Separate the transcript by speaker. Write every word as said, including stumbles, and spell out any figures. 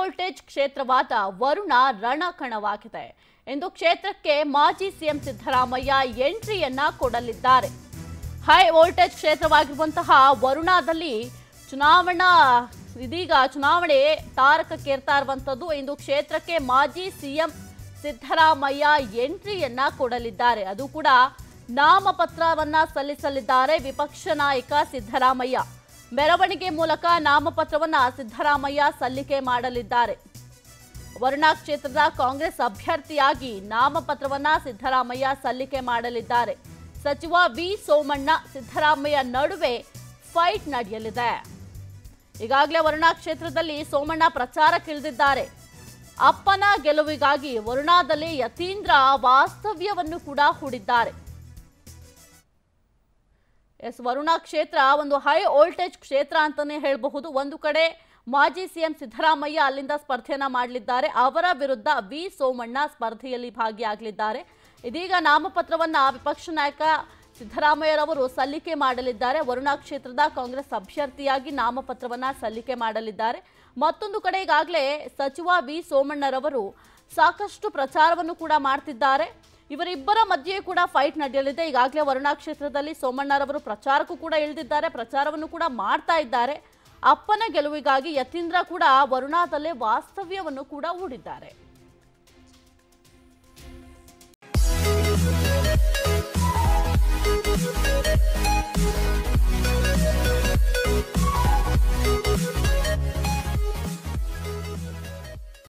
Speaker 1: Voltage ಕ್ಷೇತ್ರವಾದ Varuna ರಣಕಣವಾಗಿದೆ. ಇಂದು ಕ್ಷೇತ್ರಕ್ಕೆ ಮಾಜಿ ಸಿಎಂ ಸಿದ್ದರಾಮಯ್ಯ ಎಂಟ್ರಿಯನ್ನ ಕೊಡಲಿದ್ದಾರೆ. ಹೈ ವೋಲ್ಟೇಜ್ ಕ್ಷೇತ್ರವಾಗಿರುವಂತಹ ವರುಣಾದಲ್ಲಿ ಚುನಾವಣಾ ಇದೀಗ ಚುನಾವಣೆ ತಾರಕಕ್ಕೇರ್ತಾ ಇರುವಂತದ್ದು. ಇಂದು ಕ್ಷೇತ್ರಕ್ಕೆ ಮಾಜಿ ಸಿಎಂ ಸಿದ್ದರಾಮಯ್ಯ ಎಂಟ್ರಿಯನ್ನ ಕೊಡಲಿದ್ದಾರೆ. ಅದು ಕೂಡ ನಾಮಪತ್ರವನ್ನ ಸಲ್ಲಿಸಲಿದ್ದಾರೆ ವಿಪಕ್ಷ ನಾಯಕ ಸಿದ್ದರಾಮಯ್ಯ. ಮೆರವಣಿಗೆ ಮೂಲಕ ನಾಮಪತ್ರವನ್ನ ಸಿದ್ದರಾಮಯ್ಯ ಸಲ್ಲಿಕೆ ಮಾಡಲಿದ್ದಾರೆ. ವರುಣಾ ಕ್ಷೇತ್ರದ ಕಾಂಗ್ರೆಸ್ ಅಭ್ಯರ್ಥಿಯಾಗಿ ನಾಮಪತ್ರವನ್ನ ಸಿದ್ದರಾಮಯ್ಯ ಸಲ್ಲಿಕೆ ಮಾಡಲಿದ್ದಾರೆ. ಸಚಿವ ವಿ ಸೋಮಣ್ಣ ಸಿದ್ದರಾಮಯ್ಯ ನಡುವೆ ಫೈಟ್ ನಡೆಯಲಿದೆ. ಈಗಾಗಲೇ ವರುಣಾ ಕ್ಷೇತ್ರದಲ್ಲಿ ಸೋಮಣ್ಣ ಪ್ರಚಾರಕ್ಕಿಳಿದಿದ್ದಾರೆ. ಅಪ್ಪನ ಗೆಲುವಿಗಾಗಿ ವರುಣಾದಲ್ಲಿ ಯತೀಂದ್ರ ವಾಸ್ತವ್ಯವನ್ನು ಕೂಡ ಹೂಡಿದ್ದಾರೆ. ಎಸ್ ವರುಣಾ ಕ್ಷೇತ್ರ ಒಂದು ಹೈ ವೋಲ್ಟೇಜ್ ಕ್ಷೇತ್ರ ಅಂತಾನೆ ಹೇಳಬಹುದು. ಒಂದು ಕಡೆ ಮಾಜಿ ಸಿಎಂ ಸಿದ್ದರಾಮಯ್ಯ ಅಲ್ಲಿಂದ ಸ್ಪರ್ಧೆಯನ್ನ ಮಾಡಲಿದ್ದಾರೆ. ಅವರ ವಿರುದ್ಧ ವಿ ಸೋಮಣ್ಣ ಸ್ಪರ್ಧೆಯಲ್ಲಿ ಭಾಗಿಯಾಗಲಿದ್ದಾರೆ. ಇದೀಗ ನಾಮಪತ್ರವನ್ನ ವಿಪಕ್ಷ ನಾಯಕ ಸಿದ್ದರಾಮಯ್ಯರವರು ಸಲ್ಲಿಕೆ ಮಾಡಲಿದ್ದಾರೆ. ವರುಣಾ ಕ್ಷೇತ್ರದ ಕಾಂಗ್ರೆಸ್ ಅಭ್ಯರ್ಥಿಯಾಗಿ ನಾಮಪತ್ರವನ್ನ ಸಲ್ಲಿಕೆ ಮಾಡಲಿದ್ದಾರೆ. ಮತ್ತೊಂದು ಕಡೆ ಈಗಾಗಲೇ ಸಚಿವ ವಿ ಸೋಮಣ್ಣರವರು ಸಾಕಷ್ಟು ಪ್ರಚಾರವನ್ನು ಕೂಡ ಮಾಡ್ತಿದ್ದಾರೆ. ಇವರಿಬ್ಬರ ಮಧ್ಯೆ ಕೂಡ ಫೈಟ್ ನಡೆಯಲಿದೆ. ಈಗಾಗಲೇ ವರುಣಾ ಕ್ಷೇತ್ರದಲ್ಲಿ ಸೋಮಣ್ಣರವರು ಪ್ರಚಾರಕ್ಕೂ ಕೂಡ ಇಳಿದಿದ್ದಾರೆ, ಪ್ರಚಾರವನ್ನು ಕೂಡ ಮಾಡ್ತಾ ಇದ್ದಾರೆ. ಅಪ್ಪನ ಗೆಲುವಿಗಾಗಿ ಯತೀಂದ್ರ ಕೂಡ ವರುಣಾದಲ್ಲೇ ವಾಸ್ತವ್ಯವನ್ನು ಕೂಡ ಹೂಡಿದ್ದಾರೆ.